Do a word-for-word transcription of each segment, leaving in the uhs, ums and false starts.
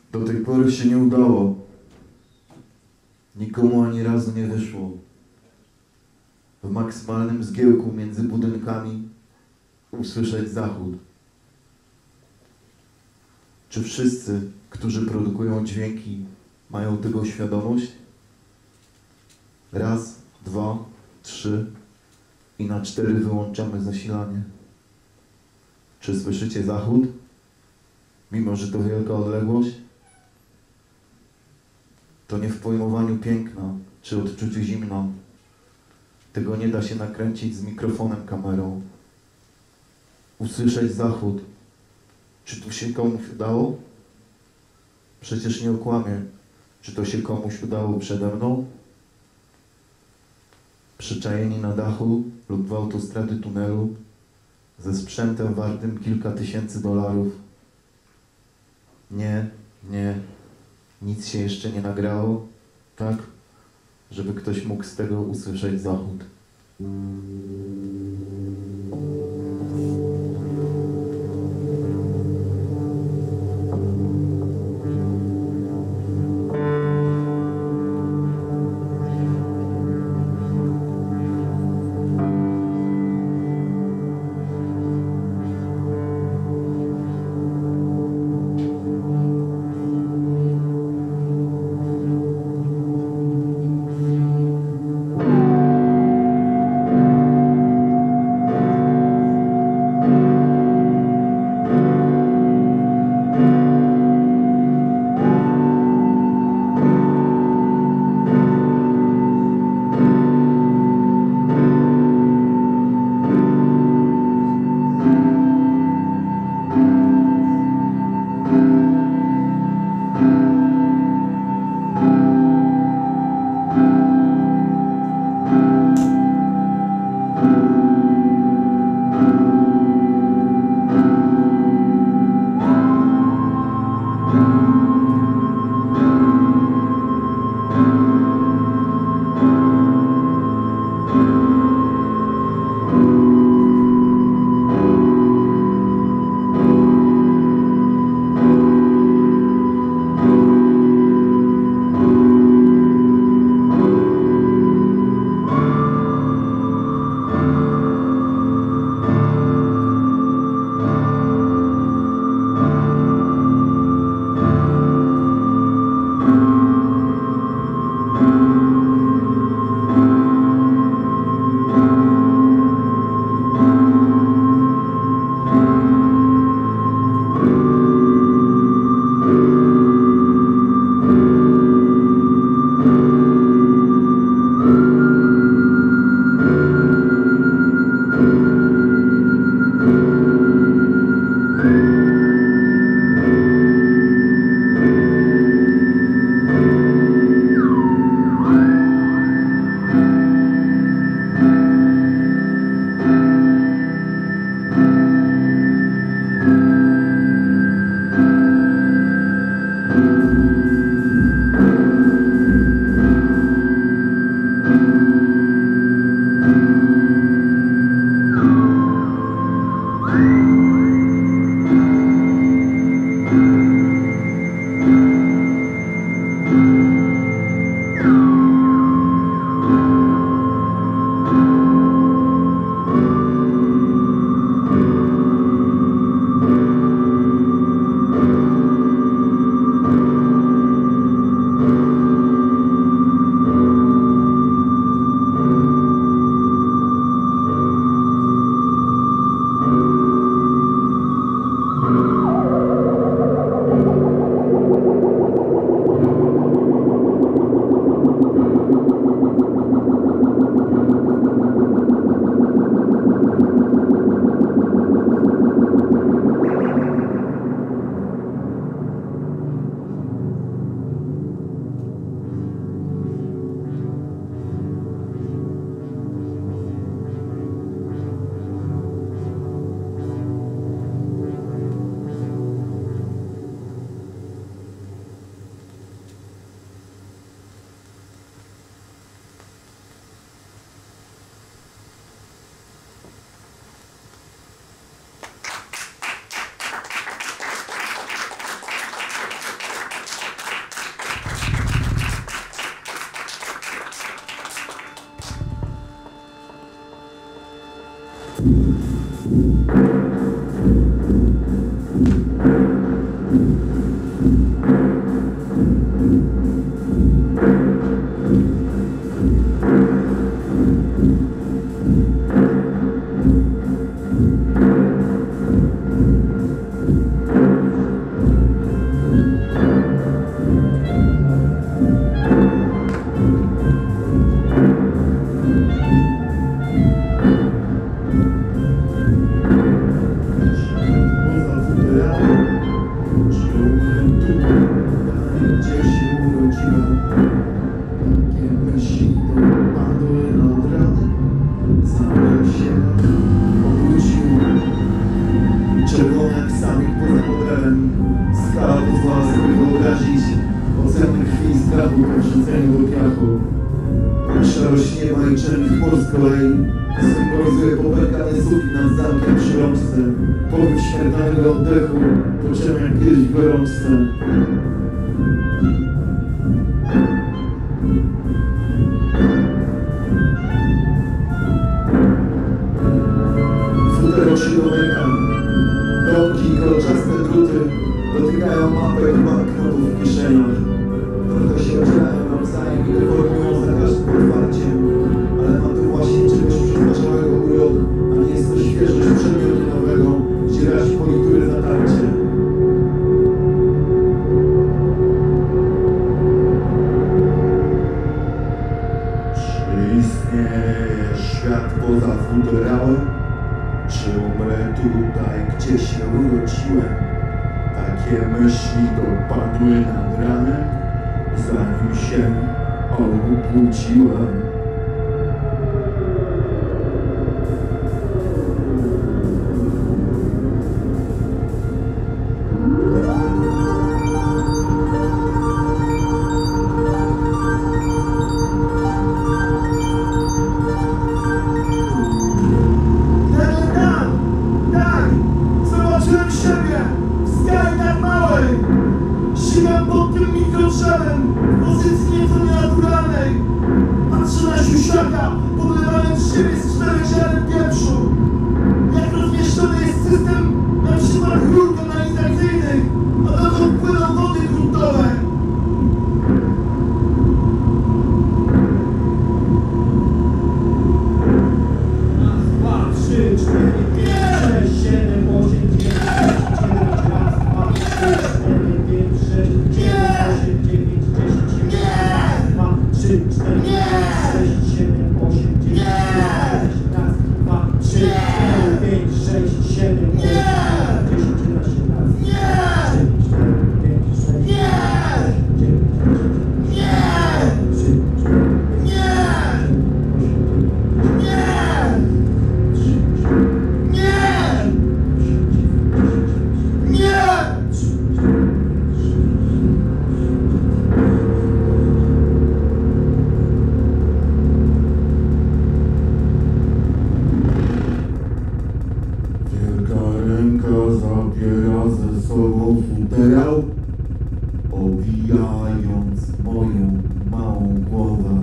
Do tej pory się nie udało. Nikomu ani razu nie wyszło. W maksymalnym zgiełku między budynkami usłyszeć zachód. Czy wszyscy, którzy produkują dźwięki, mają tego świadomość? Raz, dwa, trzy i na cztery wyłączamy zasilanie. Czy słyszycie zachód? Mimo że to wielka odległość? To nie w pojmowaniu piękna, czy odczuciu zimna. Tego nie da się nakręcić z mikrofonem, kamerą. Usłyszeć zachód. Czy tu się komuś udało? Przecież nie okłamię. Czy to się komuś udało przede mną? Przyczajeni na dachu lub w autostrady tunelu ze sprzętem wartym kilka tysięcy dolarów. Nie, nie, nic się jeszcze nie nagrało, tak, żeby ktoś mógł z tego usłyszeć zachód. po wrzuceniu do piachu. Szarość nieba i czerni chmur z kolei symbolizuje popękany sufit nad zamkiem przy rączce, powód śmiertelnego oddechu, po czym jak kiedyś w gorączce. Futer oczy domyka, domki, kolczaste druty dotykają mapek i banknotów w kieszeniach. Trochę się ocierają nawzajem i deformują za każdym otwarciem, ale ma to właśnie czegoś przestarzałego urok, a nie jest to świeżość przedmiotu nowego, gdzie razi politury zatarcie. Czy istnieje świat poza futerałem? Czy umrę tutaj, gdzie się urodziłem? Takie myśli dopadły nad ranem, zanim się obudziłem. Sięgam pod tym mikrodrzewem w pozycji nieco nienaturalnej. Patrzę na siusiaka podlewanym z siebie z czterech ziaren pieprzu. Jak rozmieszczony jest system na przykład rur kanalizacyjnych, a dokąd płyną wody gruntowe. Raz, dwa, trzy, cztery, pięć, sześć, siedem, osiem, dziewięć, dziewięć, raz, dwa, trzy, cztery, pięć, sześć, osiem, dziewięć, dziesięć, raz, dwa, trzy, cztery, pięć, sześć, siedem, osiem, dziewięć, raz, dwa, trzy, cztery, pięć, sześć, siedem, osiem, dziesięć, jedenaście, raz, dziewięć, cztery, pięć, sześć, dziewięć, trzy, cztery, zabiera ze sobą futerał, owijając moją małą głowę.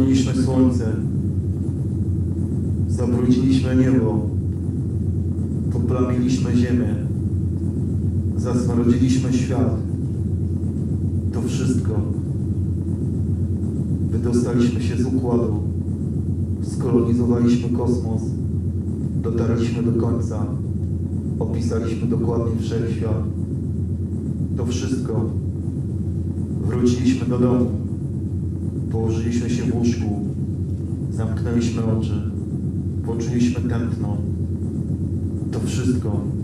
Zasłoniliśmy słońce, zabrudziliśmy niebo, poplamiliśmy ziemię, zasmarodziliśmy świat. To wszystko. Wydostaliśmy się z układu, skolonizowaliśmy kosmos, dotarliśmy do końca, opisaliśmy dokładnie wszechświat. To wszystko. Wróciliśmy do domu, położyliśmy się w łóżku, zamknęliśmy oczy, poczuliśmy tętno. To wszystko.